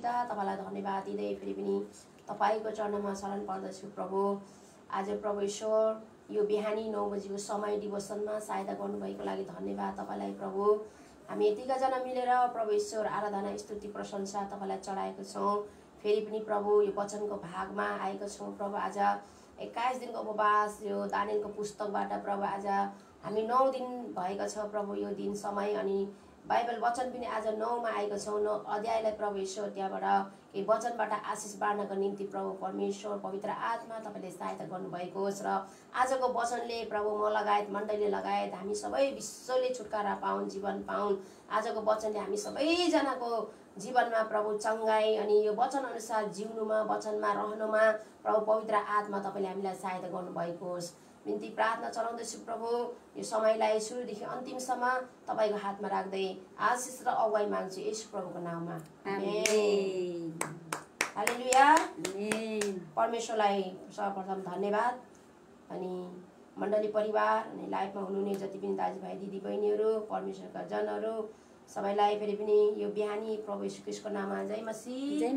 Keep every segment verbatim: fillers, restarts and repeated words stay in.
पिता तपाईलाई धन्यवाद दिँदै फेरि पनि तपाईको चरणमा शरण पर्दछु प्रभु। आज प्रभु ईश्वर यो बिहानी नौ बजेको समय डिभोसनमा सहायता गर्नुभएको लागि धन्यवाद तपाईलाई प्रभु। हामी यतिका जना मिलेर प्रभु ईश्वर आराधना स्तुति प्रशंसा तपाईलाई चढाएको छौँ। फेरि पनि प्रभु यो वचनको भागमा आएको छौँ प्रभु। आज एक्काइस दिनको उपवास यो दानियलको पुस्तकबाट प्रभु आज हामी नौ दिन भएको छ प्रभु यो दिन समय। अनि बाइबल वचन पनि आज नौमा आएको छौँ। नौ अध्यायलाई प्रभु ईश्वर त्यहाँबाट केही वचनबाट आशिष बाँड्नको निम्ति प्रभु परमेश्वर पवित्र आत्मा तपाईँले सहायता गर्नुभएको होस्। र आजको वचनले प्रभु म लगायत मण्डली लगायत हामी सबै विश्वले छुटकारा पाउन्, जीवन पाउन्। आजको वचनले हामी सबैजनाको जीवनमा प्रभु चङ्गाई अनि यो वचन अनुसार जिउनुमा वचनमा रहनुमा प्रभु पवित्र आत्मा तपाईँले हामीलाई सहायता गर्नुभएको होस्। बिन्ती प्रार्थना चलाउँदैछु प्रभु। यो समयलाई सुरुदेखि अन्तिमसम्म तपाईँको हातमा राख्दै आशिष र अगुवाई माग्छु यस प्रभुको नाममा, आमेन। हालेलुया। परमेश्वरलाई सर्वप्रथम धन्यवाद। अनि मण्डली परिवार अनि लाइफमा हुनुहुने जति पनि दाजुभाइ दिदी बहिनीहरू परमेश्वरका जनहरू सबैलाई फेरि पनि यो बिहानी प्रभु यीशु ख्रीष्टको नाममा जय मसीह, जय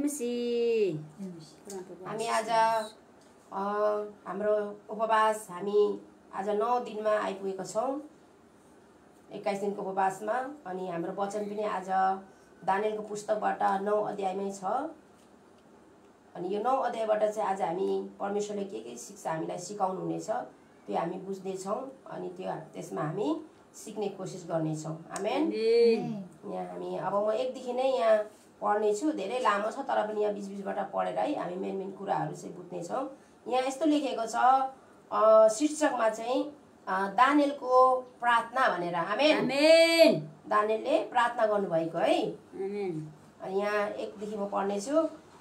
मसीह। हामी आज हाम्रो उपवास हामी आज नौ दिनमा आइपुगेका छौँ, एक्काइस दिनको उपवासमा। अनि हाम्रो वचन पनि आज दानियलको पुस्तकबाट नौ अध्यायमै छ। अनि यो नौ अध्यायबाट चाहिँ आज हामी परमेश्वरले के के शिक्षा हामीलाई सिकाउनु हुनेछ त्यो हामी बुझ्नेछौँ। अनि त्यो त्यसमा हामी सिक्ने कोसिस गर्नेछौँ, आमेन। यहाँ हामी अब म एकदेखि नै यहाँ पढ्नेछु, धेरै लामो छ तर पनि यहाँ बिचबिचबाट पढेर है हामी मेन मेन कुराहरू चाहिँ बुझ्नेछौँ। यहाँ यस्तो लेखेको छ शीर्षकमा चाहिँ दानियलको प्रार्थना भनेर, आमेन, आमेन। दानियलले प्रार्थना गर्नुभएको है, आमेन। अनि यहाँ एकदेखि म पढ्नेछु।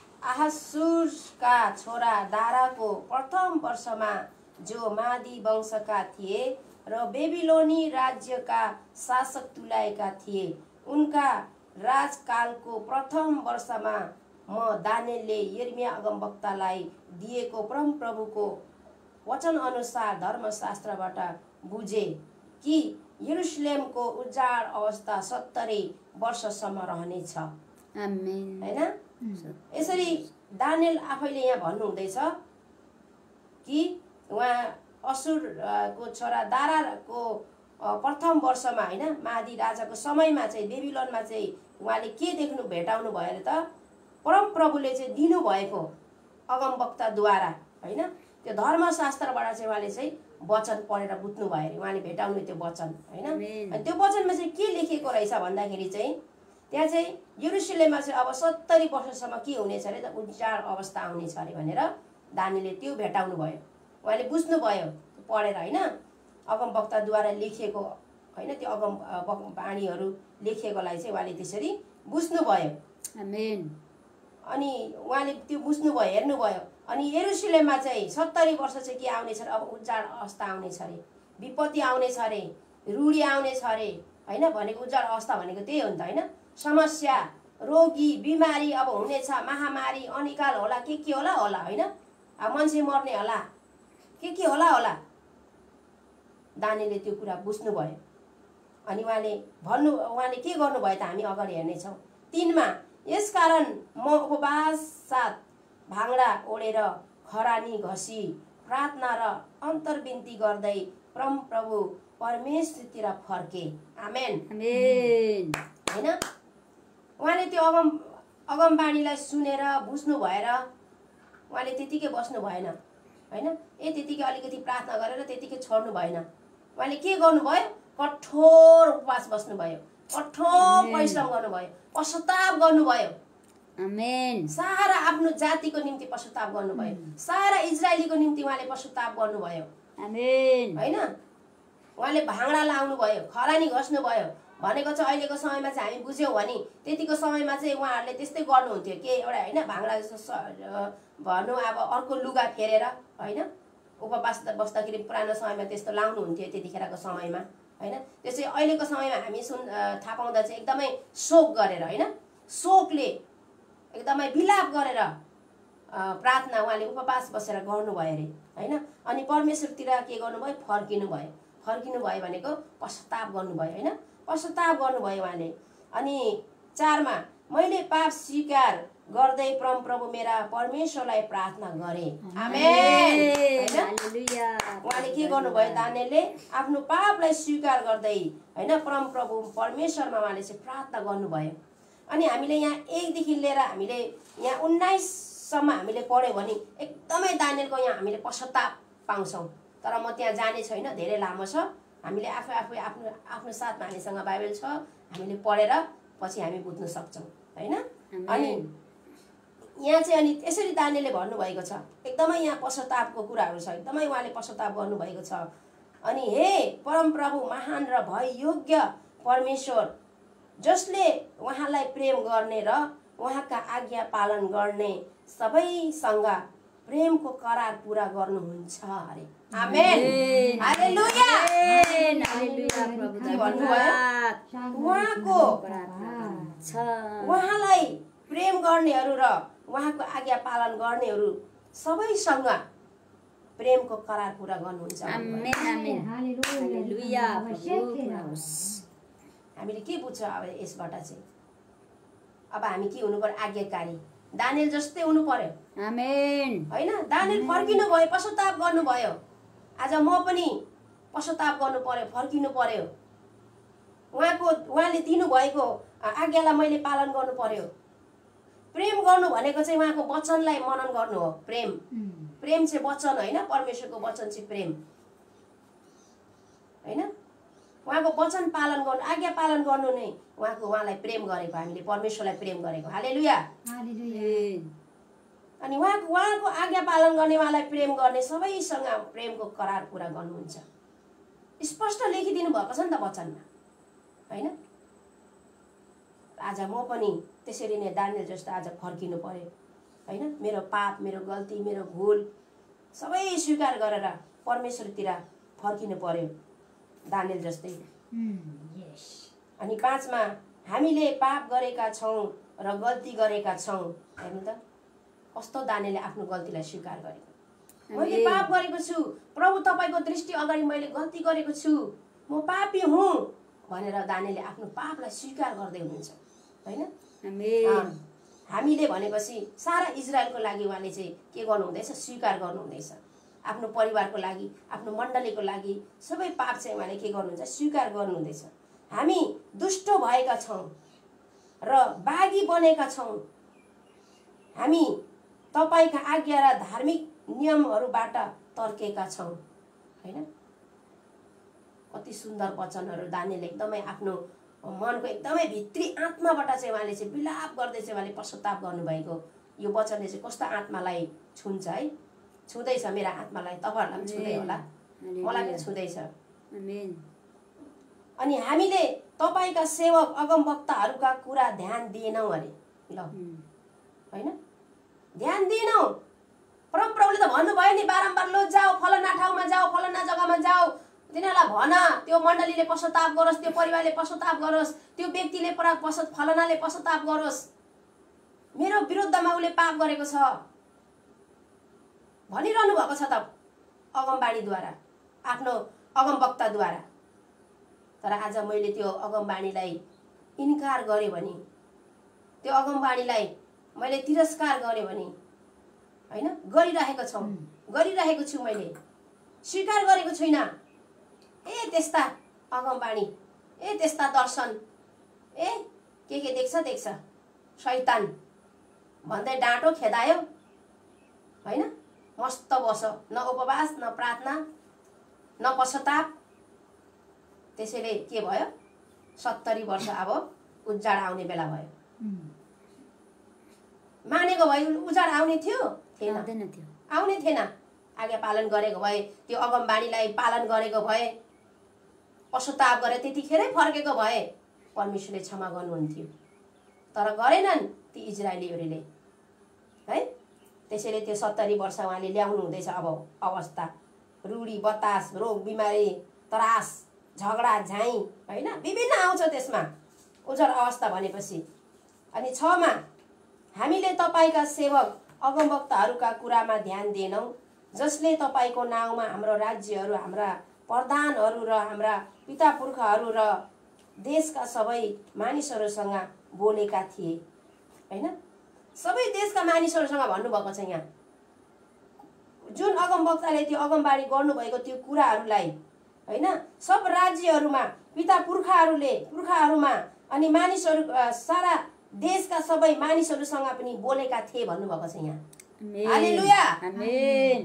आहासुरका छोरा दाराको प्रथम वर्षमा जो मादी वंशका थिए र बेबिलोनी राज्यका शासक तुल्याएका थिए, उनका राजकालको प्रथम वर्षमा म दानियलले यिर्मया अगमवक्तालाई दिएको परमप्रभुको वचन अनुसार धर्मशास्त्रबाट बुझे कि यरुशलेमको उजाड अवस्था सत्तरी वर्षसम्म रहनेछ, आमेन, हैन। यसरी दानियल आफैले यहाँ भन्नुहुँदैछ कि उहाँ असुरको छोरा दाराको प्रथम वर्षमा हैन मादी राजाको समयमा चाहिँ बेबिलोनमा चाहिँ उहाँले के देख्नु भेटाउनु भयो अरे त परमप्रभुले चाहिँ दिनुभएको अगमवक्ताद्वारा हैन त्यो धर्मशास्त्रबाट चाहिँ उहाँले चाहिँ वचन पढेर बुझ्नु भयो अरे, उहाँले भेटाउनु त्यो वचन हैन। अनि त्यो वचनमा चाहिँ के लेखेको रहेछ भन्दाखेरि चाहिँ त्यहाँ चाहिँ यरुशलेममा चाहिँ अब सत्तरी वर्षसम्म के हुनेछ अरे त उजाड अवस्था आउनेछ अरे भनेर दानियलले त्यो भेटाउनु भयो, उहाँले बुझ्नु भयो पढेर हैन। अगमवक्ताद्वारा लेखिएको हैन त्यो अगम वाणीहरू लेखिएकोलाई चाहिँ उहाँले त्यसरी बुझ्नुभयो, आमेन। अनि उहाँले त्यो बुझ्नुभयो, हेर्नुभयो। अनि यरुशलेममा चाहिँ सत्तरी वर्ष चाहिँ के आउनेछ अरे, अब उजाड अवस्था आउनेछ अरे, विपत्ति आउनेछ अरे, रुडी आउनेछ अरे हैन। भनेको उजाड अवस्था भनेको त्यही हो नि त हैन। समस्या, रोगी, बिमारी अब हुनेछ, महामारी, अनिकाल होला, के के होला होला हैन। अब मान्छे मर्ने होला, के के होला होला। दानियलले त्यो कुरा बुझ्नुभयो। अनि उहाँले भन्नु उहाँले के गर्नुभयो त हामी अगाडि हेर्नेछौँ। तिनमा यसकारण म उपवास साथ भाङ्डा ओढेर खरानी घसी प्रार्थना र अन्तर्विन्ती गर्दै परमप्रभु परमेश्वरतिर फर्के, आमेन, आमेन, हैन। उहाँले त्यो अगम अगमवाणीलाई सुनेर बुझ्नु भएर उहाँले त्यतिकै बस्नु भएन हैन। ए त्यतिकै अलिकति प्रार्थना गरेर त्यतिकै छोड्नु भएन। उहाँले के गर्नुभयो, कठोर उपवास बस्नुभयो, कठोर परिश्रम गर्नुभयो, पश्चाताप गर्नुभयो, आमेन। सारा आफ्नो जातिको निम्ति पश्चाताप गर्नुभयो, सारा इजरायलीको निम्ति उहाँले पश्चाताप गर्नुभयो, आमेन, हैन। उहाँले भाङ्डा लाउनु भयो, खरानी घस्नु भयो। भनेको चाहिँ अहिलेको समयमा चाहिँ हामी बुझ्यौँ भने त्यतिको समयमा चाहिँ उहाँहरूले त्यस्तै गर्नुहुन्थ्यो के एउटा हैन भाङ्डा जस्तो भनौँ अब अर्को लुगा फेरेर हैन उपवास बस्दाखेरि पुरानो समयमा त्यस्तो लाउनुहुन्थ्यो त्यतिखेरको समयमा हैन। त्यो चाहिँ अहिलेको समयमा हामी सुन थाहा पाउँदा चाहिँ एकदमै शोक गरेर हैन, शोकले एकदमै विलाप गरेर प्रार्थना उहाँले उपवास बसेर गर्नुभयो अरे हैन। अनि परमेश्वरतिर के गर्नुभयो, फर्किनु भयो। फर्किनु भयो भनेको पश्चाताप गर्नुभयो हैन, पश्चाताप गर्नुभयो उहाँले। अनि चारमा मैले पाप स्वीकार गर्दै परमप्रभु मेरा परमेश्वरलाई प्रार्थना गरे। आमेन। उहाँले के गर्नुभयो? दानिएलले आफ्नो पापलाई स्वीकार गर्दै होइन परमप्रभु परमेश्वरमा उहाँले चाहिँ प्रार्थना गर्नुभयो। अनि हामीले यहाँ एकदेखि लिएर हामीले यहाँ उन्नाइससम्म हामीले पढ्यौँ भने एकदमै दानिएलको यहाँ हामीले पश्चाताप पाउँछौँ। तर म त्यहाँ जाने छैन, धेरै लामो छ। हामीले आफै आफै आफ्नो आफ्नो साथमा हामीसँग बाइबल छ, हामीले पढेर पछि हामी बुझ्न सक्छौँ होइन। अनि यहाँ चाहिँ अनि यसरी दानिएलले भन्नुभएको छ, एकदमै यहाँ पश्चातापको कुराहरू छ, एकदमै उहाँले पश्चाताप गर्नुभएको छ। अनि हे परमप्रभु महान र भय योग्य परमेश्वर, जसले उहाँलाई प्रेम गर्ने र उहाँका आज्ञा पालन गर्ने सबैसँग प्रेमको करार पुरा गर्नुहुन्छ अरे। आमेन। हालेलुया। के भन्नुभयो? उहाँको उहाँलाई प्रेम गर्नेहरू र उहाँको आज्ञा पालन गर्नेहरू सबैसँग प्रेमको करार पुरा गर्नुहुन्छ। हामीले के बुझ्छ अब यसबाट चाहिँ? अब हामी के हुनु पर्यो? आज्ञाकारी दानिएल जस्तै हुनु पर्यो। आमेन। होइन, दानिएल फर्किनु भयो, पश्चाताप गर्नुभयो। आज म पनि पश्चाताप गर्नु पर्यो, फर्किनु पर्यो। उहाँको उहाँले दिनुभएको आज्ञालाई मैले पालन गर्नु पर्यो। प्रेम गर्नु भनेको चाहिँ उहाँको वचनलाई मनन गर्नु हो। प्रेम प्रेम चाहिँ वचन होइन, परमेश्वरको वचन चाहिँ प्रेम होइन। उहाँको वचन पालन गर्नु, आज्ञा पालन गर्नु नै उहाँको उहाँलाई प्रेम गरेको, हामीले परमेश्वरलाई प्रेम गरेको। हालेलुया। अनि उहाँको उहाँको आज्ञा पालन गर्ने, उहाँलाई प्रेम गर्ने सबैसँग प्रेमको करार पुरा गर्नुहुन्छ। स्पष्ट लेखिदिनु भएको छ नि त वचनमा होइन। आज म पनि त्यसरी नै दानिएल जस्तो आज फर्किनु पर्यो होइन। मेरो पाप, मेरो गल्ती, मेरो भुल सबै स्वीकार गरेर परमेश्वरतिर फर्किनु पर्यो दानिएल जस्तै। अनि पाँचमा, हामीले पाप गरेका छौँ र गल्ती गरेका छौँ। हेर्नु त कस्तो दानिएलले आफ्नो गल्तीलाई स्वीकार गरेको। मैले पाप गरेको छु प्रभु, तपाईँको दृष्टि अगाडि मैले गल्ती गरेको छु, म पापी हुँ भनेर दानिएलले आफ्नो पापलाई स्वीकार गर्दै हुनुहुन्छ होइन। हामीले भनेपछि सारा इजरायलको लागि उहाँले चाहिँ के गर्नुहुँदैछ? स्वीकार गर्नुहुँदैछ। आफ्नो परिवारको लागि, आफ्नो मण्डलीको लागि सबै पाप चाहिँ उहाँले के गर्नुहुन्छ? स्वीकार गर्नुहुँदैछ। हामी दुष्ट भएका छौँ र बागी बनेका छौँ। हामी तपाईँका आज्ञा र धार्मिक नियमहरूबाट तर्केका छौँ होइन। कति सुन्दर वचनहरू दानिएलले एकदमै आफ्नो मनको एकदमै भित्री आत्माबाट चाहिँ उहाँले चाहिँ विलाप गर्दै चाहिँ उहाँले पश्चाताप गर्नुभएको। यो वचनले चाहिँ कस्तो आत्मालाई छुन्छ है, छुँदैछ मेरो आत्मालाई, तपाईँहरूलाई पनि छुँदै होला, मलाई पनि छुँदैछ। अनि हामीले तपाईँका सेवक अगमवक्ताहरूका कुरा ध्यान दिएनौँ अरे। ल होइन, ध्यान दिएनौँ। परमप्रभुले त भन्नुभयो नि बारम्बार, लो जाऊ फलना ठाउँमा जाऊ, फलना जग्गामा जाऊ, तिनीहरूलाई भन त्यो मण्डलीले पश्चाताप गरोस्, त्यो परिवारले पश्चाताप गरोस्, त्यो व्यक्तिले परा पश्चात फलनाले पश्चाताप गरोस्, मेरो विरुद्धमा उसले पाप गरेको छ भनिरहनु भएको छ त अगमबाणीद्वारा, आफ्नो अगमवक्ताद्वारा। तर आज मैले त्यो अगमबाणीलाई इन्कार गरेँ भने, त्यो अगमबाणीलाई मैले तिरस्कार गरेँ भने होइन, गरिरहेको छौँ, गरिरहेको छु, मैले स्वीकार गरेको छुइनँ। ए त्यस्ता अगमबाणी, ए त्यस्ता दर्शन, ए के के देख्छ देख्छ शैतान भन्दै डाँटो खेदायो होइन। मस्त बस, न उपवास, न प्रार्थना, न पश्चाताप। त्यसैले के भयो? सत्तरी वर्ष अब उजाड आउने बेला भयो। मानेको भए उजाड आउने थियो थिएन, आउने थिएन। आज्ञा पालन गरेको भए, त्यो अगमबाणीलाई पालन गरेको भए, पश्चाताप गरे, त्यतिखेरै फर्केको भए परमेश्वरले क्षमा गर्नुहुन्थ्यो। तर गरेनन् ती इजरायलीहरूले है। त्यसैले त्यो सत्तरी वर्ष उहाँले ल्याउनु हुँदैछ अब अवस्था, रुडी बतास, रोग बिमारी, त्रास, झगडा झाई होइन, विभिन्न आउँछ त्यसमा उजर अवस्था भनेपछि। अनि छमा, हामीले तपाईँका सेवक अगमवक्ताहरूका कुरामा ध्यान दिएनौँ, जसले तपाईँको नाउँमा हाम्रो राज्यहरू, हाम्रा प्रधानहरू र हाम्रा पिता पुर्खाहरू र देशका सबै मानिसहरूसँग बोलेका थिए होइन। सबै देशका मानिसहरूसँग भन्नुभएको छ यहाँ, जुन अगमवक्ताले त्यो अगमबाडी गर्नुभएको त्यो कुराहरूलाई होइन, सब राज्यहरूमा पिता पुर्खाहरूले पुर्खाहरूमा अनि मानिसहरू सारा देशका सबै मानिसहरूसँग पनि बोलेका थिए भन्नुभएको छ यहाँ। हालेलुया, आमेन।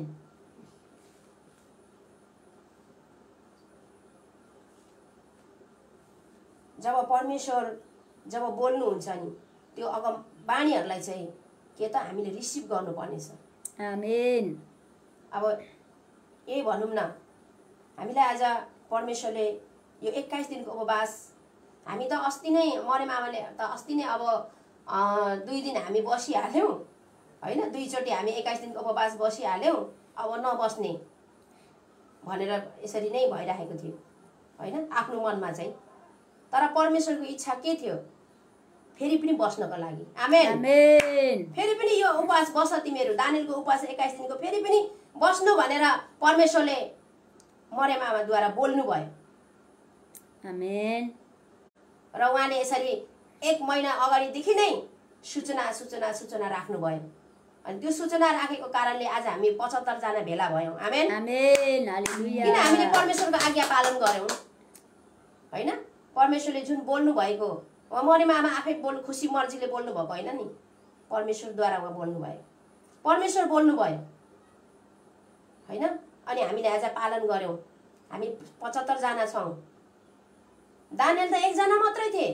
जब परमेश्वर जब बोल्नुहुन्छ नि त्यो अगम बाणीहरूलाई चाहिँ के त हामीले रिसिभ गर्नुपर्नेछ। आमेन। अब यही भनौँ न, हामीलाई आज परमेश्वरले यो एक्काइस दिनको उपवास, हामी त अस्ति नै मरेम आमाले त अस्ति नै अब दुई दिन हामी बसिहाल्यौँ होइन, दुईचोटि हामी एक्काइस दिनको उपवास बसिहाल्यौँ, अब नबस्ने भनेर यसरी नै भइरहेको थियो होइन आफ्नो मनमा चाहिँ। तर परमेश्वरको इच्छा के थियो? फेरि पनि बस्नको लागि। आमेन, आमेन। फेरि पनि यो उपवास बस तिमीहरू, दानियलको उपवास एक्काइस दिनको फेरि पनि बस्नु भनेर परमेश्वरले मरियम आमाद्वारा बोल्नु भयो। आमेन। र उहाँले यसरी एक महिना अगाडिदेखि नै सूचना सूचना सूचना राख्नुभयो, अनि त्यो सूचना राखेको कारणले आज हामी पचहत्तर जना भेला भयौँ। आमेन, आमेन। हालेलुया। किन हामीले परमेश्वरको आज्ञा पालन गर्यौँ होइन। परमेश्वरले जुन बोल्नु भएको, मरियम आमा आफै बोल्नु, खुसी मर्जीले बोल्नु भएको होइन नि, परमेश्वरद्वारा उहाँ बोल्नु भयो, परमेश्वर बोल्नु भयो होइन। अनि हामीले आज पालन गर्यौँ। हामी पचहत्तर जना छौँ। दानियल त एकजना मात्रै थिए,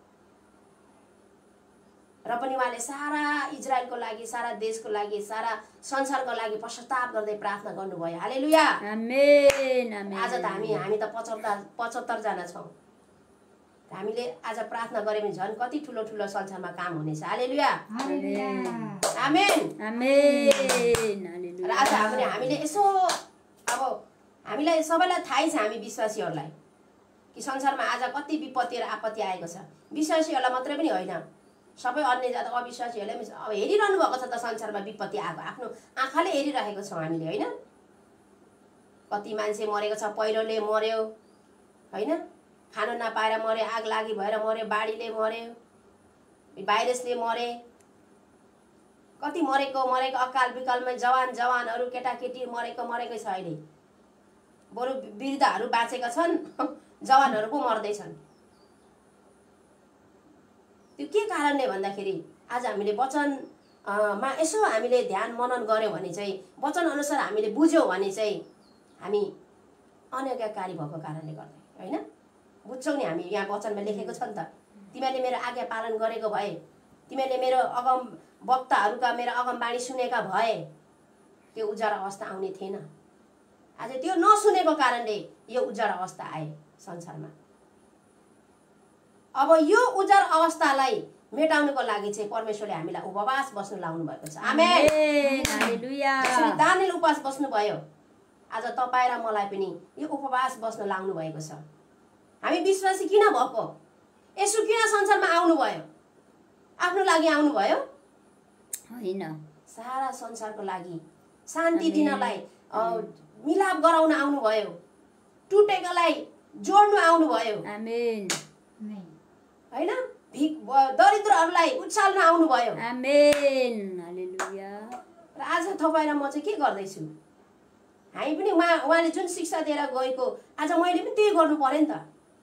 र पनि उहाँले सारा इजरायलको लागि, सारा देशको लागि, सारा संसारको लागि पश्चाताप गर्दै प्रार्थना गर्नुभयो। हालेलुया, आमेन। आमेन। आज त हामी हामी त पचहत्तर पचहत्तर जना छौँ। हामीले आज प्रार्थना गऱ्यो भने झन् कति ठुलो ठुलो संसारमा काम हुनेछ। हालेलुया, आमेन, आमेन। र आज हामीले हामीले यसो अब हामीलाई सबैलाई थाहै छ, हामी विश्वासीहरूलाई कि संसारमा आज कति विपत्ति र आपत्ति आएको छ। विश्वासीहरूलाई मात्रै पनि होइन, सबै अन्य जात अविश्वासीहरूले पनि अब हेरिरहनु भएको छ त संसारमा विपत्ति आएको, आफ्नो आँखाले हेरिरहेको छौँ हामीले होइन। कति मान्छे मरेको छ, पहिरोले मर्यो होइन, खानु नपाएर मर्यो, आग लागि भएर मर्यो, बाढीले मर्यो, भाइरसले मरे, कति मरेको मरेको अकाल विकालमै जवान जवानहरू केटाकेटी मरेको मरेकै छ। अहिले बरु वृद्धहरू बाँचेका छन्, जवानहरू पो मर्दैछन्। त्यो के कारणले भन्दाखेरि आज हामीले वचन मा यसो हामीले ध्यान मनन गऱ्यौँ भने चाहिँ, वचन अनुसार हामीले बुझ्यौँ भने चाहिँ हामी अनज्ञाकारी भएको कारणले गर्दा होइन। बुझ्छौँ नि, हामी यहाँ वचनमा लेखेको छ नि त, तिमीहरूले मेरो आज्ञा पालन गरेको भए, तिमीहरूले मेरो अगम वक्ताहरूका मेरो अगमबाणी सुनेका भए त्यो उज्यालो अवस्था आउने थिएन। आज त्यो नसुनेको कारणले यो उज्यालो अवस्था आए संसारमा। अब यो उज्यालो अवस्थालाई मेटाउनको लागि चाहिँ परमेश्वरले हामीलाई उपवास बस्नु लाउनु भएको छ। आमेन, हालेलुया। दानियल उपवास बस्नु भयो। आज तपाईँ र मलाई पनि यो उपवास बस्न लाउनु भएको छ। हामी विश्वासी किन भएको? यसो किन संसारमा आउनु भयो? आफ्नो लागि आउनु भयो होइन, सारा संसारको लागि शान्ति दिनलाई, मिलाप गराउन आउनु भयो, टुटेकोलाई जोड्नु आउनु भयो। आमेन, होइन, भिख दरिद्रहरूलाई उचाल्न आउनु भयो। आमेन, हालेलुया। र आज तपाईँ र म चाहिँ के गर्दैछु? हामी पनि उहाँ उहाँले जुन शिक्षा दिएर गएको, आज मैले पनि त्यही गर्नु पर्यो नि त।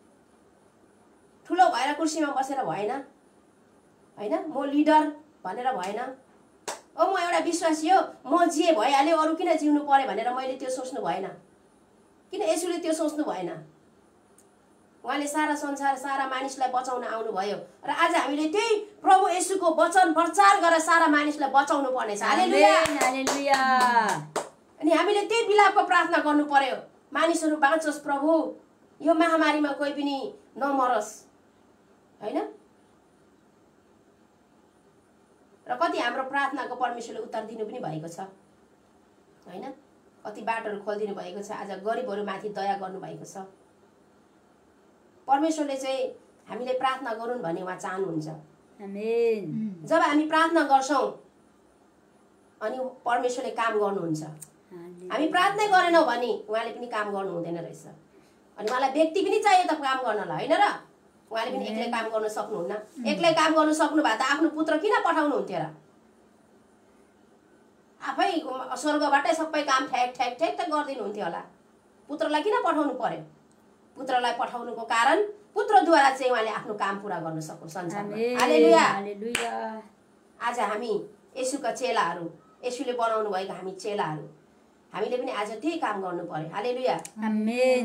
ठुलो भएर कुर्सीमा बसेर भएन होइन, म लिडर भनेर भएन, ओ म एउटा विश्वासी हो, म जिए भइहाल्यो, अरू किन जिउनु पर्यो भनेर मैले त्यो सोच्नु भएन। किन यसुले त्यो सोच्नु भएन? उहाँले सारा संसार सारा मानिसलाई बचाउन आउनुभयो, र आज हामीले त्यही प्रभु येशूको वचन प्रचार गरेर सारा मानिसलाई बचाउनु पर्नेछ। हालेलुया, हालेलुया। अनि हामीले त्यही बिलापको प्रार्थना गर्नु पर्यो, मानिसहरू बाँचोस् प्रभु, यो महामारीमा कोही पनि नमरोस् होइन। र कति हाम्रो प्रार्थनाको परमेश्वरले उत्तर दिनु पनि भएको छ होइन। कति बाटोहरू खोलिदिनु भएको छ, आज गरिबहरूमाथि दया गर्नुभएको छ। परमेश्वरले चाहिँ हामीले प्रार्थना गरौँ भन्ने उहाँ चाहनुहुन्छ। आमेन। जब हामी प्रार्थना गर्छौँ अनि परमेश्वरले काम गर्नुहुन्छ। हामी प्रार्थना गरेनौँ भने उहाँले पनि काम गर्नु हुँदैन रहेछ। अनि उहाँलाई व्यक्ति पनि चाहियो त काम गर्नलाई होइन र? उहाँले पनि एक्लै काम गर्न सक्नुहुन्न। एक्लै काम गर्नु सक्नु भए त आफ्नो पुत्र किन पठाउनु हुन्थ्यो र? आफै स्वर्गबाटै सबै काम ठ्याक ठ्याक ठ्याक ठ्याक गरिदिनुहुन्थ्यो होला। पुत्रलाई किन पठाउनु पर्यो? पुत्रलाई पठाउनुको कारण पुत्रद्वारा चाहिँ उहाँले आफ्नो काम पुरा गर्न सक्नु संसारमा। हालेलुया हालेलुया। आज हामी येशूका चेलाहरू, येशूले बनाउनु भएको हामी चेलाहरू, हामीले पनि आज त्यही काम गर्नु पर्यो। Hallelujah amen.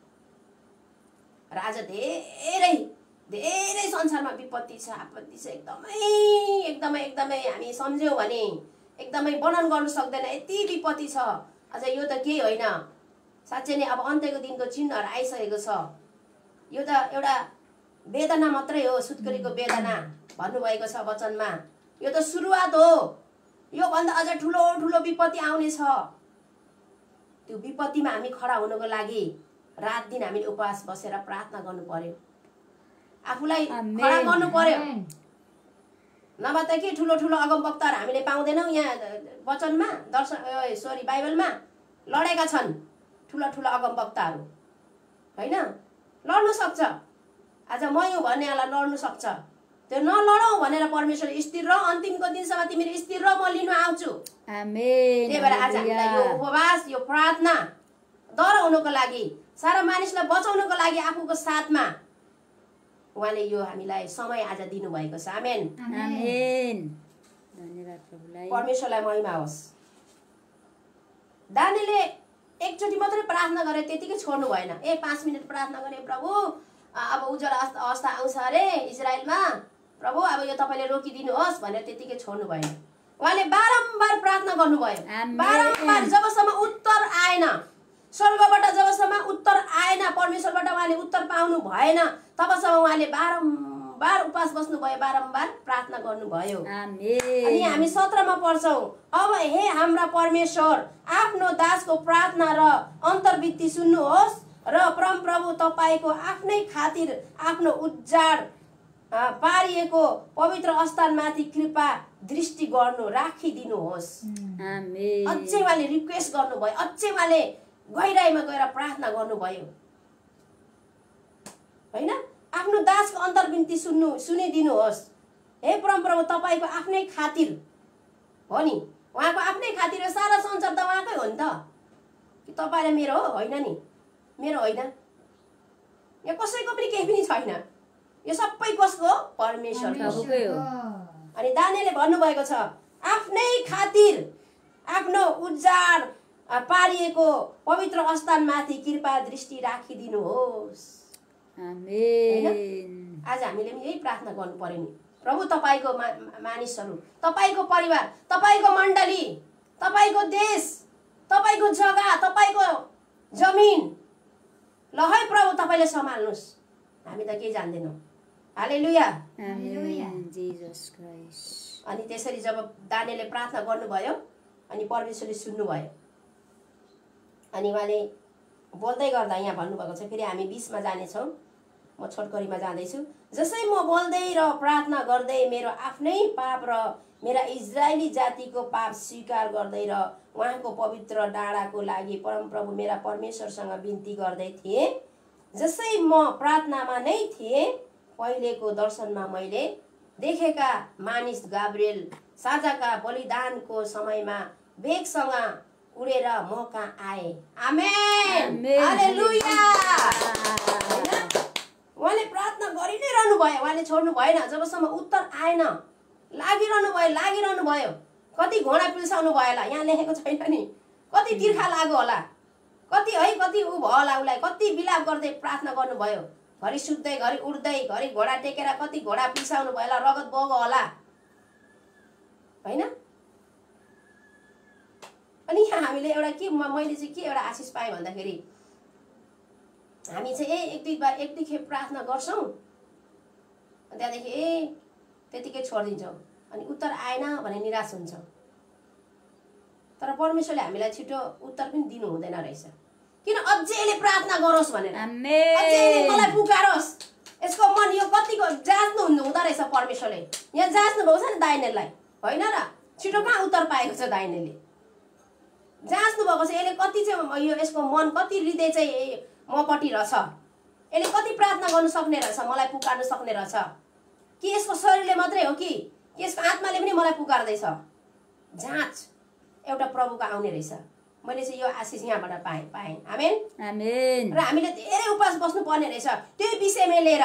र आज धेरै धेरै संसारमा विपत्ति छ, आपत्ति छ, एकदमै एकदमै एकदमै हामी सम्झ्यौँ भने एकदमै वर्णन गर्न सक्दैन यति विपत्ति छ। अझ यो त केही होइन, साँच्चै नै अब अन्त्यको दिनको चिन्हहरू आइसकेको छ। यो त एउटा वेदना मात्रै हो, सुत्केरीको वेदना भन्नुभएको छ वचनमा। यो त सुरुवात हो, योभन्दा अझ ठुलो ठुलो विपत्ति आउने छ। त्यो विपत्तिमा हामी खडा हुनको लागि रात दिन हामीले उपवास बसेर प्रार्थना गर्नु पर्यो, आफूलाई खडा गर्नु पर्यो। नभए त के ठुलो ठुलो अगमवक्ताहरू हामीले पाउँदैनौँ यहाँ वचनमा, दर्शन सरी बाइबलमा लडेका छन् ठुला ठुला अगमवक्ताहरू, होइन? लड्नु सक्छ, आज म यो भन्नेलाई लड्नु सक्छ। त्यो नलडौँ भनेर परमेश्वर स्थिर र अन्तिमको दिनसम्म तिमीले स्थिर र म लिनु आउँछु। आमेन। त्यही भएर आज हामीलाई यो उपवास, यो प्रार्थना डर हुनुको लागि, सारा मानिसलाई बचाउनुको लागि आफूको साथमा उहाँले यो हामीलाई समय आज दिनुभएको छ। आमेन आमेन। धन्यवाद प्रभुलाई। परमेश्वरलाई महिमा होस्। दानिएलले एकचोटि मात्रै प्रार्थना गरे, त्यतिकै छोड्नु भएन। ए पाँच मिनट प्रार्थना गरे, प्रभु अब उज्जवल अवस्था आउँछ अरे इजरायलमा, प्रभु अब यो तपाईँले रोकिदिनुहोस् भनेर त्यतिकै छोड्नु भएन। उहाँले बारम्बार प्रार्थना गर्नुभयो, बारम्बार, जबसम्म उत्तर आएन, स्वर्गबाट जबसम्म उत्तर आएन, परमेश्वरबाट उहाँले उत्तर पाउनु भएन, तबसम्म उहाँले बारम्बार उपवास बस्नुभयो, बारम्बार प्रार्थना गर्नुभयो। अनि हामी सत्रमा पढ्छौँ, अब हे हाम्रा परमेश्वर आफ्नो दासको प्रार्थना र अन्तर्वृत्ति सुन्नुहोस् र परमप्रभु तपाईँको आफ्नै खातिर आफ्नो उज्जाड पारिएको पवित्र स्थानमाथि कृपा दृष्टि गर्नु राखिदिनुहोस्। अझै उहाँले रिक्वेस्ट गर्नुभयो, अझै उहाँले गहिराइमा गएर प्रार्थना गर्नुभयो, होइन? आफ्नो दासको अन्तर्वृत्ति सुन्नु सुनिदिनुहोस्। हे परमप्रभु तपाईँको आफ्नै खातिर हो नि, उहाँको आफ्नै खातिर, सारा संसार त उहाँकै हो नि त, कि तपाईँ र मेरो हो? होइन नि, मेरो होइन, यहाँ कसैको पनि केही पनि छैन, यो सबै कसको हो? परमेश्वरको हो। अनि दानिएलले भन्नुभएको छ, आफ्नै खातिर आफ्नो उज्जाड पारिएको पवित्र स्थानमाथि कृपा दृष्टि राखिदिनुहोस्। आमेन। आज हामीले पनि यही प्रार्थना गर्नु पर्यो नि, प्रभु तपाईँको मा, मानिसहरू, तपाईँको परिवार, तपाईँको मण्डली, तपाईँको देश, तपाईँको जग्गा, तपाईँको जमिन, ल है प्रभु तपाईँले सम्हाल्नुहोस्, हामी त केही जान्दैनौँ। Hallelujah amen. Jesus Christ. अनि त्यसरी जब दानिएलले प्रार्थना गर्नुभयो अनि परमेश्वरले सुन्नुभयो, अनि उहाँले बोल्दै गर्दा यहाँ भन्नुभएको छ, फेरि हामी बिचमा जानेछौँ, म छोटकरीमा जाँदैछु। जसै म बोल्दै र प्रार्थना गर्दै मेरो आफ्नै पाप र मेरा इजरायली जातिको पाप स्वीकार गर्दै र उहाँको पवित्र डाँडाको लागि परमप्रभु मेरा परमेश्वरसँग बिन्ती गर्दै थिएँ, जसै म प्रार्थनामा नै थिएँ, पहिलेको दर्शनमा मैले देखेका मानिस गाब्रिएल साँझका बलिदानको समयमा वेगसँग उडेर म कहाँ आए। आमेन। हालेलुया। उहाँले प्रार्थना गरि नै रहनु भयो, उहाँले छोड्नु भएन, जबसम्म उत्तर आएन लागिरहनु भयो लागिरहनु भयो। कति घोडा पिल्साउनु भयो होला, यहाँ लेखेको छैन नि, कति तिर्खा लाग्यो होला, कति है कति ऊ भयो होला, उसलाई कति विलाप गर्दै प्रार्थना गर्नुभयो, घरि सुत्दै घरि उड्दै घरि घोडा टेकेर कति घोडा पिल्साउनु भयो होला, रगत बग्यो होला, होइन? अनि यहाँ हामीले एउटा के मैले चाहिँ के एउटा आशिष पाएँ भन्दाखेरि, हामी चाहिँ ए एक दुई बार एक दुई खेप प्रार्थना गर्छौँ, त्यहाँदेखि ए त्यतिकै छोडिदिन्छौँ, अनि उत्तर आएन भने निराश हुन्छौँ। तर परमेश्वरले हामीलाई छिटो उत्तर पनि दिनु हुँदैन रहेछ, किन? अझै यसले प्रार्थना गरोस् भनेर, अझै मलाई पुकारोस्, यसको मन यो कतिको जाँच्नु हुँदो रहेछ परमेश्वरले। यहाँ जाँच्नु भएको छ नि दानिएललाई, होइन र? छिटो कहाँ उत्तर पाएको छ दानिएलले, जाँच्नु भएको छ यसले कति चाहिँ यो यसको मन कति हृदय चाहिँ मपट्टि रहेछ, यसले कति प्रार्थना गर्नु सक्ने रहेछ, मलाई पुकार्नु सक्ने रहेछ, कि यसको शरीरले मात्रै हो कि यसको आत्माले पनि मलाई पुकार्दैछ। जाँच, एउटा प्रभुको आउने रहेछ। मैले चाहिँ यो आशिष यहाँबाट पाएँ पाएँ आमेन आमेन। र हामीले धेरै उपवास बस्नुपर्ने रहेछ त्यो विषयमा लिएर।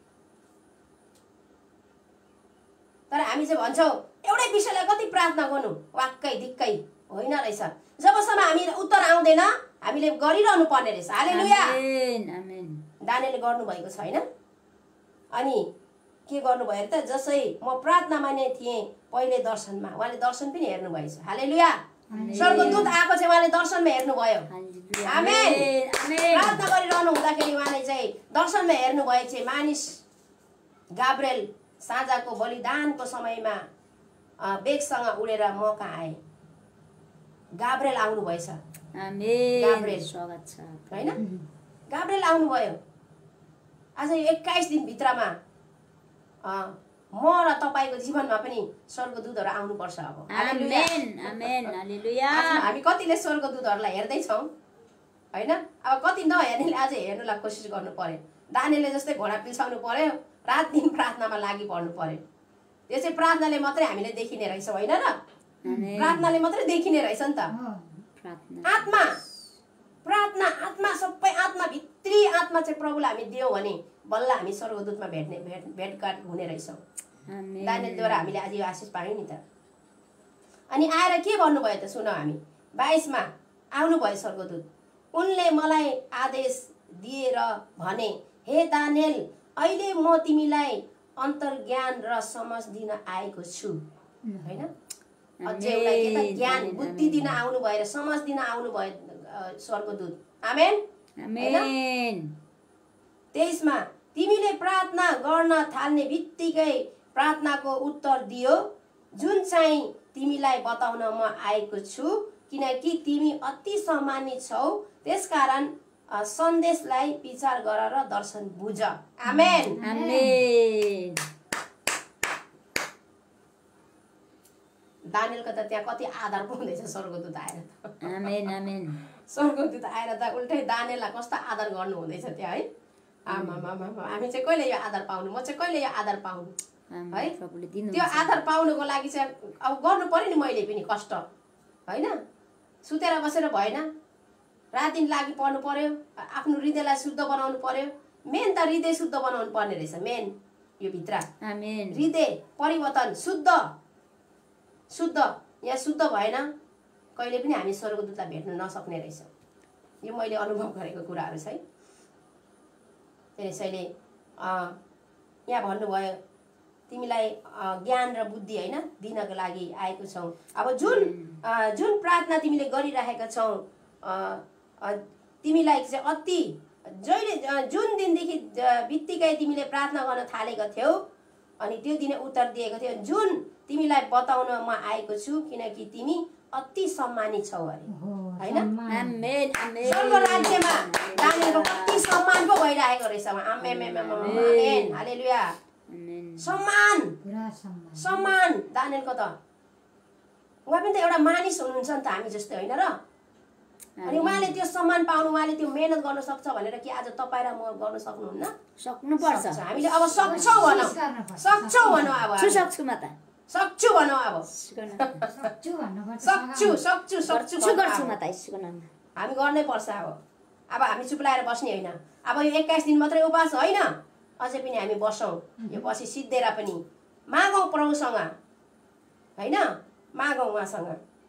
तर हामी चाहिँ भन्छौँ एउटै विषयलाई कति प्रार्थना गर्नु, वाक्कै दिक्कै होइन रहेछ। जबसम्म हामी उत्तर आउँदैन हामीले गरिरहनु पर्ने रहेछ। हालेलुया आमेन आमेन। दानिएलले गर्नुभएको छ होइन। अनि के गर्नुभयो त, जसै म प्रार्थनामा नै थिएँ पहिले दर्शनमा, उहाँले दर्शन पनि हेर्नुभएछ। हालेलुया स्वर्गदूत आएको चाहिँ उहाँले दर्शनमा हेर्नुभयो। आमेन। प्रार्थना गरिरहनु हुँदाखेरि उहाँले चाहिँ दर्शनमा हेर्नुभयो चाहिँ मानिस गाब्रिएल साँझको बलिदानको समयमा बेगसँग उडेर म कहाँ आए। गाब्रिएल आउनुभएछ। आमेन। गाब्रिएल स्वागत छ हैन। गाब्रिएल आउनुभयो। आज यो एक्काइस दिनभित्रमा म र तपाईँको जीवनमा पनि स्वर्गदूतहरू आउनुपर्छ। अब आमेन आमेन हालेलुया। हामी कतिले स्वर्गदूतहरूलाई हेर्दैछौँ होइन। अब कति नहेर्नेले आज हेर्नुलाई कोसिस गर्नु पर्यो। दानिएलले जस्तै घोडा पिल्साउनु पर्यो, रात दिन प्रार्थनामा लागि पर्नु पर्यो। त्यो चाहिँ प्रार्थनाले मात्रै हामीले देखिने रहेछ होइन र। प्रार्थनाले मात्रै देखिने रहेछ नि त। आत्मा प्रार्थना आत्मा सबै आत्मा भित्री आत्मा चाहिँ प्रभुलाई हामी दियौँ भने बल्ल हामी स्वर्गदूतमा भेट्ने भेट भेटघाट हुने रहेछौँ। दानिएलद्वारा हामीले आज यो आशिष पायौँ नि त। अनि आएर के भन्नुभयो त सुनौ हामी बाइसमा आउनुभयो स्वर्गदूत। उनले मलाई आदेश दिएर भने, हे दानिएल अहिले म तिमीलाई अन्तर्ज्ञान र समझ दिन आएको छु। होइन अझै एउटा के त ज्ञान बुद्धि दिन आउनु भएर समझ दिन आउनु भयो स्वर्गदूत। आमेन आमेन। तेइसमा तिमीले प्रार्थना गर्न थाल्ने बित्तिकै प्रार्थनाको उत्तर दियो जुन चाहिँ तिमीलाई बताउन म आएको छु, किनकि तिमी अति सम्मानित छौ। त्यसकारण सन्देशलाई विचार गर र दर्शन बुझ। आमेन आमेन। दानिएलको त त्यहाँ कति आधार पाउँदैछ स्वर्गदूत आएर त। आमेन आमेन। स्वर्गदूत आएर त उल्टै दानिएललाई कस्तो आदर गर्नु हुँदैछ त्यहाँ है। आमा हामी चाहिँ कहिले यो आधार पाउनु, म चाहिँ कहिले यो आधार पाउनु है। त्यो आधार पाउनुको लागि चाहिँ अब गर्नु पर्यो नि मैले पनि कष्ट होइन। सुतेर बसेर भएन, रात दिन लागि पर्नु पर्यो, आफ्नो हृदयलाई शुद्ध बनाउनु पर्यो। मेन त हृदय शुद्ध बनाउनु पर्ने रहेछ। मेन यो भित्र आमेन। हृदय परिवर्तन शुद्ध शुद्ध यहाँ शुद्ध भएन कहिले पनि हामी स्वर्गदूतलाई भेट्न नसक्ने रहेछ। यो मैले अनुभव गरेको कुराहरू छ है। त्यसैले यहाँ भन्नुभयो तिमीलाई ज्ञान र बुद्धि होइन दिनको लागि आएको छौ। अब जुन जुन प्रार्थना तिमीले गरिरहेका छौ तिमीलाई चाहिँ अति जहिले जुन दिनदेखि बित्तिकै तिमीले प्रार्थना गर्न थालेको थियौ अनि त्यो दिन उत्तर दिएको थियो जुन तिमीलाई बताउन म आएको छु, किनकि तिमी अति सम्मानित छौ अरे हैन। आमेन आमेन। स्वर्ग राज्यमा दानिएलको कति सम्मान पो भइरहेको रहेछ। आमेन आमेन हालेलुया। सम्मान सम्मान दानिएलको त उहाँ पनि त एउटा मानिस हुनुहुन्छ नि त हामी जस्तै होइन र। अनि उहाँले त्यो सम्मान पाउनु, उहाँले त्यो मेहनत गर्न सक्छ भनेर कि आज तपाईँ र म गर्न सक्नुहुन्न? सक्नुपर्छ। हामीले अब सक्छौँ भनौँ, सक्छौँ भनौँ। अब सक्छु म त सक्छु भनौँ। अब सक्छु सक्छु सक्छु सक्छु गर्छु म त यसको नाममा हामी गर्नै पर्छ। अब अब हामी चुप लाएर बस्ने होइन। अब यो एक्काइस दिन मात्रै उपास होइन, अझै पनि हामी बसौँ। यो पछि सिद्धेर पनि मागौँ प्रभुसँग होइन, मागौँ उहाँसँग।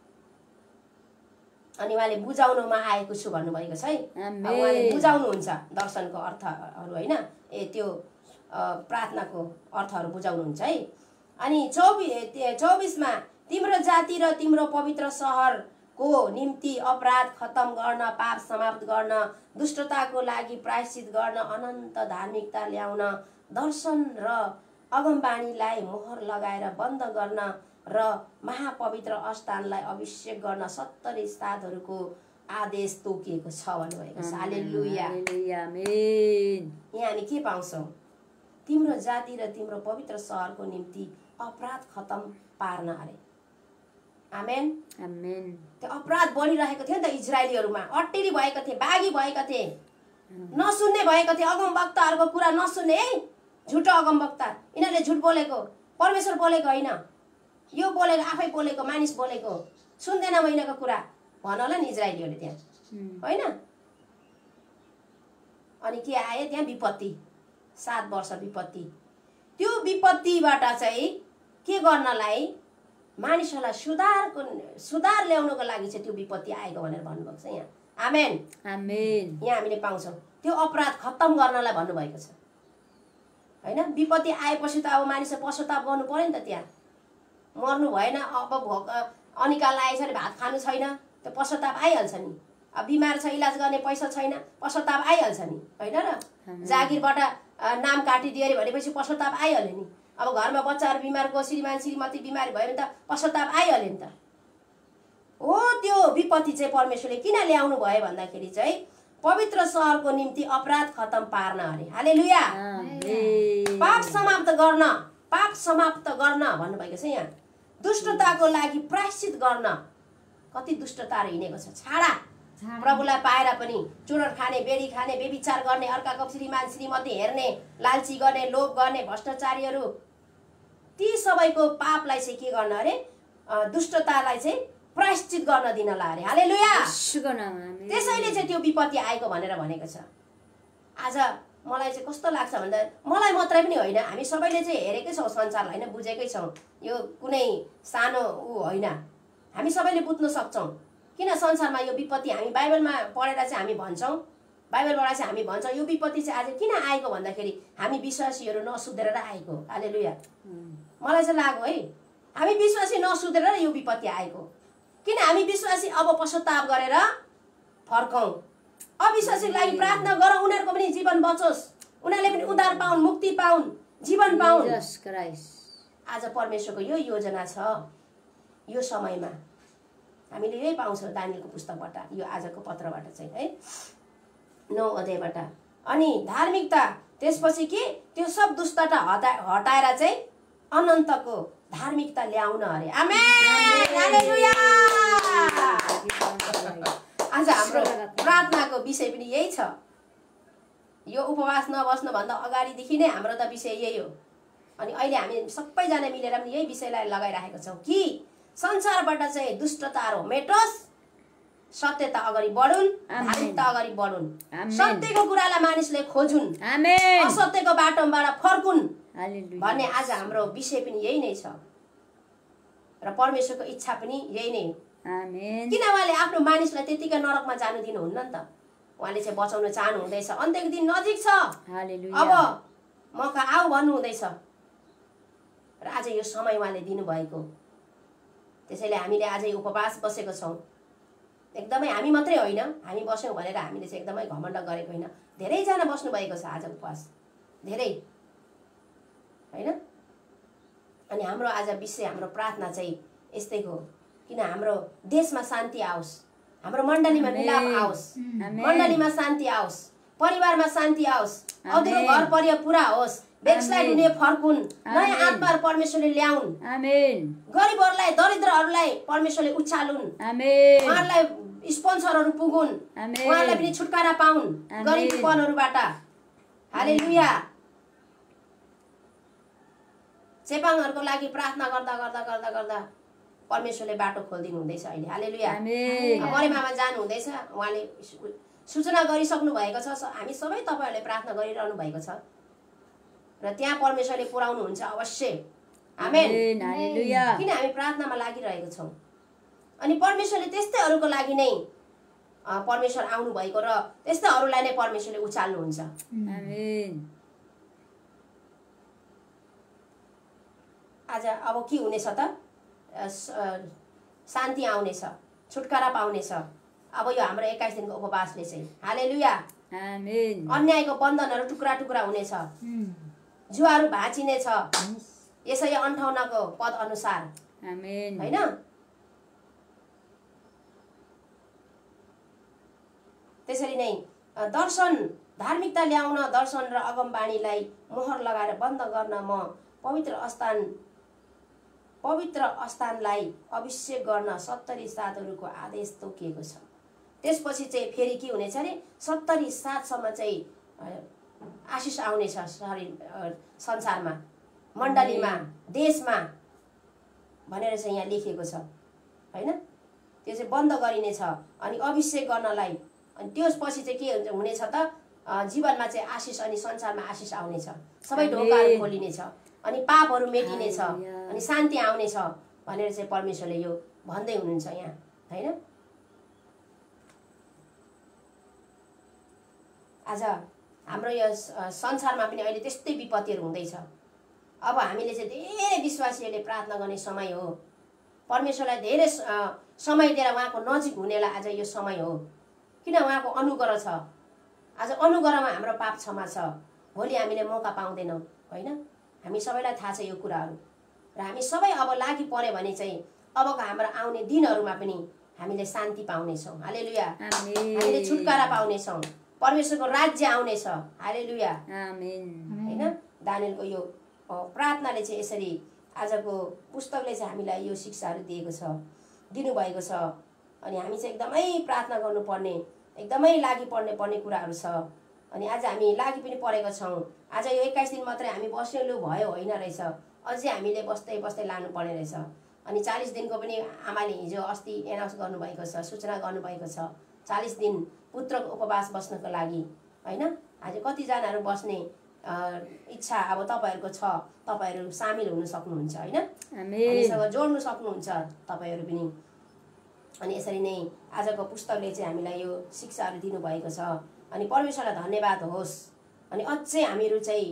अनि उहाँले बुझाउनुमा आएको छु भन्नुभएको छ है। उहाँले बुझाउनुहुन्छ दर्शनको अर्थहरू होइन, ए त्यो प्रार्थनाको अर्थहरू बुझाउनुहुन्छ है। अनि चौबिस चौबिसमा तिम्रो जाति र तिम्रो पवित्र सहरको निम्ति अपराध खत्तम गर्न, पाप समाप्त गर्न, दुष्टताको लागि प्रायश्चित गर्न, अनन्त धार्मिकता ल्याउन, दर्शन र अगमबाणीलाई मोहर लगाएर बन्द गर्न र महापवित्र स्थानलाई अभिषेक गर्न सत्तरी साथहरूको आदेश तोकिएको छ भन्नुभएको छ। Hallelujah amen. यहाँ हामी के पाउँछौँ? तिम्रो जाति र तिम्रो पवित्र सहरको निम्ति अपराध खत्तम पार्न अरे। आमेन आमेन। त्यो अपराध बढिरहेको थियो नि त इजरायलीहरूमा, अटेरी भएका थिए, बागी भएका थिए, नसुन्ने भएका थिए, अगमवक्ताहरूको कुरा नसुन्ने है। झुटो अगमवक्ता, यिनीहरूले झुट बोलेको, परमेश्वर बोलेको होइन, यो बोलेको आफै बोलेको, मानिस बोलेको सुन्दैन महिनाको कुरा भन होला नि इजरायलीहरूले त्यहाँ होइन। अनि के आयो त्यहाँ विपत्ति, सात वर्ष विपत्ति। त्यो विपत्तिबाट चाहिँ के गर्नलाई मानिसहरूलाई सुधारको सुधार ल्याउनको लागि चाहिँ त्यो विपत्ति आएको भनेर भन्नुभएको छ यहाँ। आमेन आमेन। यहाँ हामीले पाउँछौँ त्यो अपराध खत्तम गर्नलाई भन्नुभएको छ होइन। विपत्ति आएपछि त अब मानिसले पश्चाताप गर्नु पर्यो नि त, त्यहाँ मर्नु भएन, अब भोक अनिकाल आएछ भने भात खानु छैन, त्यो पश्चाताप आइहाल्छ नि। अब बिमार छ इलाज गर्ने पैसा छैन, पश्चाताप आइहाल्छ नि होइन र। जागिरबाट नाम काटिदियो अरे भनेपछि पश्चाताप आइहाल्यो नि। अब घरमा बच्चाहरू बिमारको श्रीमान श्रीमती बिमारी भयो भने त पश्चाताप आइहाल्यो नि त। हो त्यो विपत्ति चाहिँ परमेश्वरले किन ल्याउनु भयो भन्दाखेरि चाहिँ पवित्र सहरको निम्ति अपराध खत्तम पार्न अरे। हालेलुया। पाप समाप्त गर्न, पाप समाप्त गर्न भन्नुभएको छ यहाँ। दुष्टताको लागि प्रायश्चित गर्न। कति दुष्टताहरू हिँडेको छ, छाडा। प्रभुलाई पाएर पनि चुरोट खाने, बेडी खाने, बेविचार गर्ने, अर्काको श्रीमान श्रीमती हेर्ने, लालची गर्ने, लोभ गर्ने, भ्रष्टाचारीहरू, ती सबैको पापलाई चाहिँ के गर्न अरे, दुष्टतालाई चाहिँ प्रायश्चित गर्न दिनलाई अरे। हालेलुया। त्यसैले चाहिँ त्यो विपत्ति आएको भनेर भनेको छ। आज मलाई चाहिँ कस्तो लाग्छ भन्दा मलाई मात्रै पनि होइन, हामी सबैले चाहिँ हेरेकै छौँ संसारलाई होइन, बुझेकै छौँ। यो कुनै सानो ऊ होइन, हामी सबैले बुझ्न सक्छौँ किन संसारमा यो विपत्ति हामी बाइबलमा पढेर चाहिँ हामी भन्छौँ, बाइबलबाट चाहिँ हामी भन्छौँ यो विपत्ति चाहिँ आज किन आएको भन्दाखेरि हामी विश्वासीहरू नसुधरेर आएको। हालेलुया। मलाई चाहिँ लाग्यो है हामी विश्वासी नसुधरेर यो विपत्ति आएको। किन हामी विश्वासी अब पश्चाताप गरेर फर्कौँ, अविश्वासीको लागि प्रार्थना गरौँ, उनीहरूको पनि जीवन बचोस्, उनीहरूले पनि उद्धार पाउन्, मुक्ति पाउन्, जीवन पाउन्। आज परमेश्वरको यो योजना छ। यो समयमा हामीले यही पाउँछौँ दानियलको पुस्तकबाट, यो आजको पत्रबाट चाहिँ है, नौ अध्यायबाट। अनि धार्मिकता, त्यसपछि के त्यो सब दुष्टता हटा हटाएर चाहिँ अनन्तको धार्मिकता ल्याउन अरे। आमेन। हालेलुया। आज हाम्रो प्रार्थनाको विषय पनि यही छ। यो उपवास नबस्नुभन्दा अगाडिदेखि नै हाम्रो त विषय यही हो। अनि अहिले हामी सबैजना मिलेर पनि यही विषयलाई लगाइराखेका छौँ कि संसारबाट चाहिँ दुष्टताहरू मेटोस्, सत्यता अगाडि बढुन्, धार्मिकता अगाडि बढुन्, सत्यको कुरालाई मानिसले खोजुन्, असत्यको बाटोबाट फर्कुन् भन्ने आज हाम्रो विषय पनि यही नै छ र परमेश्वरको इच्छा पनि यही नै। किन उहाँले आफ्नो मानिसलाई त्यतिकै नरकमा जानु दिनुहुन्न नि त, उहाँले चाहिँ बचाउन चाहनु हुँदैछ। अन्त्यको दिन नजिक छ, अब मौका आऊ भन्नु हुँदैछ र आज यो समय उहाँले दिनुभएको। त्यसैले हामीले आज यो उपवास बसेको छौँ। एकदमै हामी मात्रै होइन, हामी बस्यौँ भनेर हामीले चाहिँ एकदमै घमण्ड गरेको होइन, धेरैजना बस्नुभएको छ आज उपवास, धेरै होइन। अनि हाम्रो आज विषय, हाम्रो प्रार्थना चाहिँ यस्तैको, किन हाम्रो देशमा शान्ति आओस्, हाम्रो मण्डलीमा मिलाप आओस्, मण्डलीमा शान्ति आओस्, परिवारमा शान्ति आओस्, अधुरो घर परिवार पुरा होस्, बेक्सलाइट हुने फर्कुन्, नयाँ आत्माहरू परमेश्वरले ल्याउन्, गरिबहरूलाई दरिद्रहरूलाई परमेश्वरले उचालुन्, उहाँहरूलाई स्पोन्सरहरू पुगुन्, उहाँहरूलाई पनि छुटकारा पाउन् गरिबपनहरूबाट। हालेलुया। चेपाङहरूको लागि प्रार्थना गर्दा गर्दा गर्दा गर्दा परमेश्वरले बाटो खोलिदिनु हुँदैछ अहिले। हालेलुया। मरिमामा जानु हुँदैछ, उहाँले सूचना गरिसक्नु भएको छ। हामी सबै तपाईँहरूले प्रार्थना गरिरहनु भएको छ र त्यहाँ परमेश्वरले पुर्याउनुहुन्छ अवश्य। आमेन। किन हामी प्रार्थनामा लागिरहेको छौँ। अनि परमेश्वरले त्यस्तैहरूको लागि नै परमेश्वर आउनु भएको र त्यस्तैहरूलाई नै परमेश्वरले उचाल्नुहुन्छ। आज अब के हुनेछ त, शान्ति आउनेछ, छुटकारा पाउनेछ अब यो हाम्रो एक्काइस दिनको उपवासले चाहिँ। हालेलुया। अन्यायको बन्धनहरू टुक्रा टुक्रा हुनेछ, जुवाहरू भाँचिनेछ यसै अन्ठाउन्नको पद अनुसार होइन। त्यसरी नै दर्शन, धार्मिकता ल्याउन, दर्शन र अगमबाणीलाई मोहर लगाएर बन्द गर्न म पवित्र स्थान पवित्र स्थानलाई अभिषेक गर्न सत्तरी सातहरूको आदेश तोकिएको छ। त्यसपछि चाहिँ फेरि के हुनेछ अरे, सत्तरी सातसम्म चाहिँ आशिष आउनेछ शरीर संसारमा, मण्डलीमा, देशमा भनेर चाहिँ यहाँ लेखिएको छ होइन। त्यो चाहिँ बन्द गरिनेछ अनि अभिषेक गर्नलाई अनि त्यसपछि चाहिँ के हुन्छ हुनेछ त जीवनमा चाहिँ आशिष अनि संसारमा आशिष आउनेछ सबै ढोकाहरू खोलिनेछ अनि पापहरू मेटिनेछ अनि शान्ति आउनेछ भनेर चाहिँ परमेश्वरले यो भन्दै हुनुहुन्छ यहाँ हैन। आज हाम्रो यो संसारमा पनि अहिले त्यस्तै विपत्तिहरू हुँदैछ। अब हामीले चाहिँ धेरै विश्वासीहरूले प्रार्थना गर्ने समय हो। परमेश्वरलाई धेरै समय दिएर उहाँको नजिक हुनेलाई आज यो समय हो किन उहाँको अनुग्रह छ। आज अनुग्रहमा हाम्रो पाप क्षमा छ। भोलि हामीले मौका पाउँदैनौँ होइन। हामी सबैलाई थाहा छ यो कुराहरू र हामी सबै अब लागि पर्यो भने चाहिँ अबको हाम्रो आउने दिनहरूमा पनि हामीले शान्ति पाउनेछौँ। हालेलुया। हामीले छुटकारा पाउनेछौँ। परमेश्वरको राज्य आउनेछ। हालेलुया। होइन। दानियलको यो प्रार्थनाले चाहिँ यसरी आजको पुस्तकले चाहिँ हामीलाई यो शिक्षाहरू दिएको छ दिनुभएको छ अनि हामी चाहिँ एकदमै प्रार्थना गर्नुपर्ने एकदमै लागि पर्ने पर्ने कुराहरू छ। अनि आज हामी लागि पनि परेका छौँ। आज यो एक्काइस दिन मात्रै हामी बस्नेलु भयो होइन रहेछ अझै हामीले बस्दै बस्दै लानुपर्ने रहेछ। अनि चालिस दिनको पनि आमाले हिजो अस्ति एनाउन्स गर्नुभएको छ सूचना गर्नुभएको छ चालिस दिन पुत्रको उपवास बस्नको लागि होइन। आज कतिजनाहरू बस्ने इच्छा अब तपाईँहरूको छ तपाईँहरू सामेल हुन सक्नुहुन्छ होइन। हामीसँग जोड्नु सक्नुहुन्छ तपाईँहरू पनि। अनि यसरी नै आजको पुस्तकले चाहिँ हामीलाई यो शिक्षाहरू दिनुभएको छ अनि परमेश्वरलाई धन्यवाद होस्। अनि अझै हामीहरू चाहिँ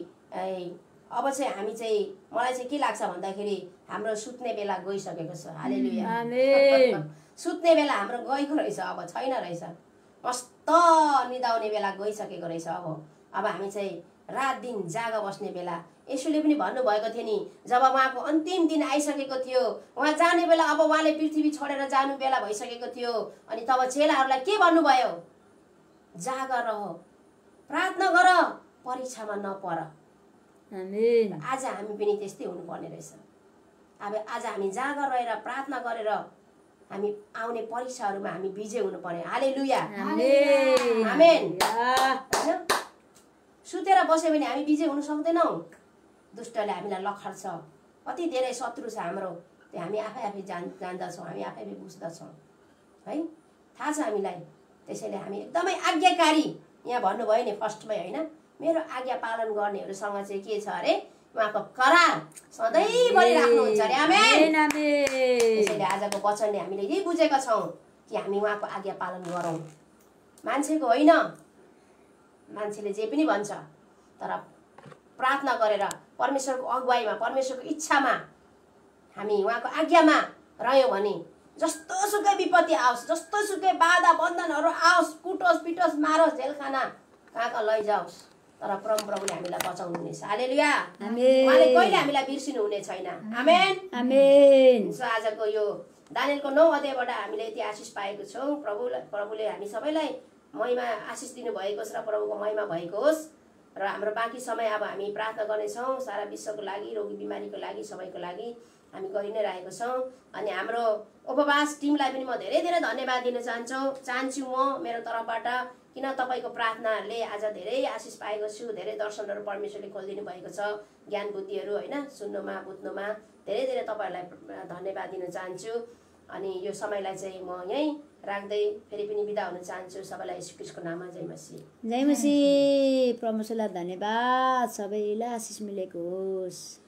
अब चाहिँ हामी चाहिँ मलाई चाहिँ के लाग्छ भन्दाखेरि हाम्रो सुत्ने बेला गइसकेको छ। हालेलुया। सुत्ने बेला हाम्रो गएको रहेछ अब छैन रहेछ। मस्त निदाउने बेला गइसकेको रहेछ। अब अब हामी चाहिँ रात दिन जागा बस्ने बेला यसुले पनि भन्नुभएको थियो नि जब उहाँको अन्तिम दिन आइसकेको थियो उहाँ जाने बेला अब उहाँले पृथ्वी छोडेर जानु बेला भइसकेको थियो अनि तब चेलाहरूलाई के भन्नुभयो जागा रह प्रार्थना गर परीक्षामा नपर। आमेन। आज हामी पनि त्यस्तै हुनुपर्ने रहेछ। अब आज हामी जागा रहेर प्रार्थना गरेर हामी आउने परीक्षाहरूमा हामी विजय हुनुपर्ने। हालेलुया। आमेन। आमेन। हैन सुतेर बस्यो भने हामी विजय हुन सक्दैनौँ। दुष्टले हामीलाई लखड्छ कति धेरै शत्रु छ हाम्रो त्यो हामी आफै आफै जान जान्दछौँ हामी आफै आफै बुझ्दछौँ है थाहा छ हामीलाई। त्यसैले हामी एकदमै आज्ञाकारी यहाँ भन्नुभयो नि फर्स्टमै होइन मेरो आज्ञा पालन गर्नेहरूसँग चाहिँ के छ अरे उहाँको करार सधैँभरि राख्नुहुन्छ अरे। आमेन। त्यसैले आजको वचनले हामीले यही बुझेका छौँ कि हामी उहाँको आज्ञा पालन गरौँ मान्छेको होइन। मान्छेले जे पनि भन्छ तर प्रार्थना गरेर परमेश्वरको अगुवाईमा परमेश्वरको इच्छामा हामी उहाँको आज्ञामा रह्यौँ भने जस्तो सुकै विपत्ति आओस् जस्तो सुकै बाधा बन्धनहरू आओस् कुटोस् पिटोस् मारोस् जेलखाना कहाँ कहाँ लैजाओस् तर परम प्रभुले हामीलाई बचाउनु हुनेछ। हालेलुया। उहाँले कहिले हामीलाई बिर्सिनु हुने छैन। आमेन। आमेन। सो आजको यो दानियलको नौ अध्यायबाट हामीले यति आशिष पाएको छौँ। प्रभु प्रभुले हामी सबैलाई महिमा आशिष दिनुभएको छ र प्रभुको महिमा भएको होस्। र हाम्रो बाँकी समय अब हामी प्रार्थना गर्नेछौँ सारा विश्वको लागि रोगी बिमारीको लागि सबैको लागि हामी गरि नै रहेको छौँ। अनि हाम्रो उपवास टिमलाई पनि म धेरै धेरै धन्यवाद दिन चाहन्छु चाहन्छु म मेरो तर्फबाट किन तपाईँको प्रार्थनाहरूले आज धेरै आशिष पाएको छु। धेरै दर्शनहरू परमेश्वरले खोलिदिनु भएको छ ज्ञान बुद्धिहरू होइन सुन्नुमा बुझ्नुमा धेरै धेरै तपाईँहरूलाई धन्यवाद दिन चाहन्छु। अनि यो समयलाई चाहिँ म यहीँ राख्दै फेरि पनि बिदा हुन चाहन्छु। सबैलाई येशू ख्रीष्टको नाममा जय मसीह। जय मसीह। परमेश्वरलाई धन्यवाद सबैलाई आशिष मिलेको होस्।